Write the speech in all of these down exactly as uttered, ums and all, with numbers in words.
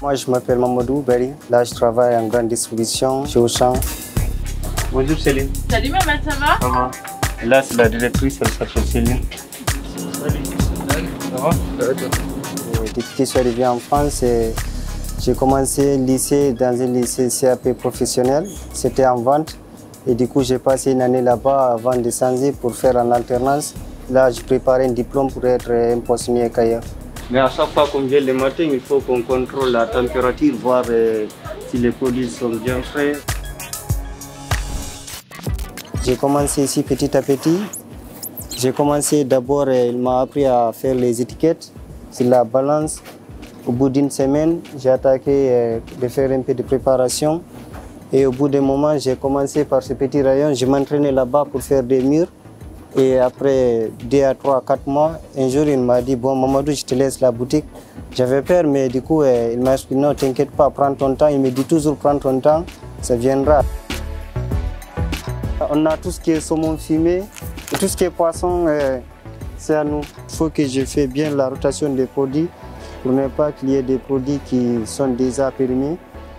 Moi, je m'appelle Mamadou Bari. Là, je travaille en grande distribution chez Auchan. Bonjour Céline. Salut Mohamed, ça va? Ça va. Là, c'est la directrice, elle s'appelle Céline. Salut. Ça va? Depuis que je suis arrivé en France, j'ai commencé le lycée dans un lycée C A P professionnel. C'était en vente. Et du coup, j'ai passé une année là-bas avant de changer pour faire en alternance. Là, je préparais un diplôme pour être un poissonnier écailleur. Mais à chaque fois qu'on vient le matin, il faut qu'on contrôle la température, voir euh, si les produits sont bien frais. J'ai commencé ici petit à petit. J'ai commencé d'abord, il m'a appris à faire les étiquettes sur la balance. Au bout d'une semaine, j'ai attaqué euh, de faire un peu de préparation. Et au bout d'un moment, j'ai commencé par ce petit rayon. Je m'entraînais là-bas pour faire des murs. Et après deux à trois, quatre mois, un jour, il m'a dit, bon, Mamadou, je te laisse la boutique. J'avais peur, mais du coup, euh, il m'a expliqué, non, t'inquiète pas, prends ton temps. Il me dit toujours, prends ton temps, ça viendra. On a tout ce qui est saumon fumé, et tout ce qui est poisson, euh, c'est à nous. Il faut que je fasse bien la rotation des produits pour ne pas qu'il y ait des produits qui sont déjà périmés.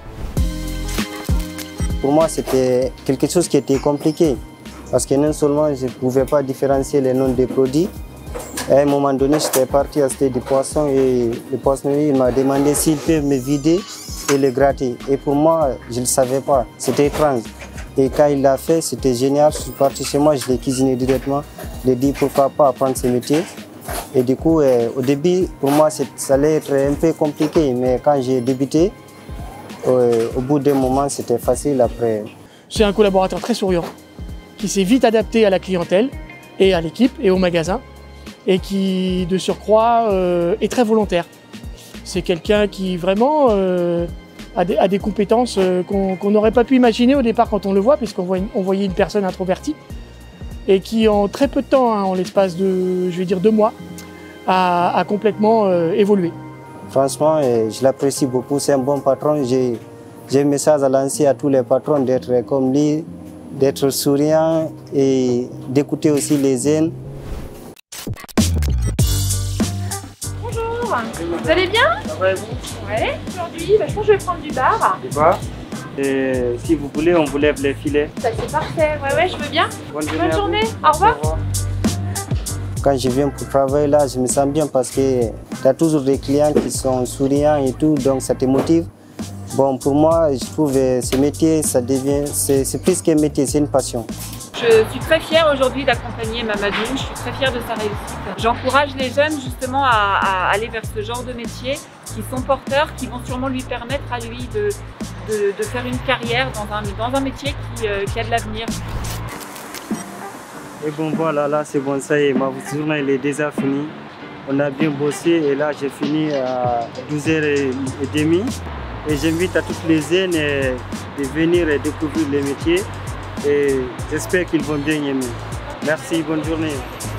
Pour moi, c'était quelque chose qui était compliqué parce que non seulement je ne pouvais pas différencier les noms des produits. À un moment donné, j'étais parti acheter du poisson et le poissonnier il m'a demandé s'il peut me vider et le gratter. Et pour moi, je ne le savais pas. C'était étrange. Et quand il l'a fait, c'était génial. Je suis parti chez moi, je l'ai cuisiné directement. Je lui ai dit pourquoi pas apprendre ce métier. Et du coup, euh, au début, pour moi, ça allait être un peu compliqué. Mais quand j'ai débuté, euh, au bout d'un moment, c'était facile après. C'est un collaborateur très souriant, qui s'est vite adapté à la clientèle et à l'équipe et au magasin, et qui, de surcroît, euh, est très volontaire. C'est quelqu'un qui vraiment euh, a, des, a des compétences euh, qu'on qu'on n'aurait pas pu imaginer au départ quand on le voit, puisqu'on voit, on voyait une personne introvertie, et qui en très peu de temps, hein, en l'espace de, je vais dire deux mois, a, a complètement euh, évolué. Franchement, je l'apprécie beaucoup, c'est un bon patron. J'ai un message à lancer à tous les patrons d'être comme lui, d'être souriant et d'écouter aussi les zen. Bonjour, vous allez bien? Ça va et vous? Ouais, aujourd'hui, bah, je pense que je vais prendre du bar. Du bar. Et si vous voulez, on vous lève les filets. Ça c'est parfait, ouais, ouais, je veux bien. Bonne journée. Bonne journée, au revoir. Au revoir. Quand je viens pour travailler là, je me sens bien parce que tu as toujours des clients qui sont souriants et tout, donc ça te motive. Bon, pour moi, je trouve que ce métier, ça devient, c'est plus qu'un métier, c'est une passion. Je suis très fière aujourd'hui d'accompagner Mamadou, je suis très fière de sa réussite. J'encourage les jeunes justement à, à aller vers ce genre de métier qui sont porteurs, qui vont sûrement lui permettre à lui de, de, de faire une carrière dans un, dans un métier qui, euh, qui a de l'avenir. Et bon voilà, là c'est bon, ça y est, ma journée elle est déjà finie. On a bien bossé et là j'ai fini à douze heures trente. Et j'invite à toutes les jeunes de venir découvrir le métier et j'espère qu'ils vont bien aimer. Merci, bonne journée.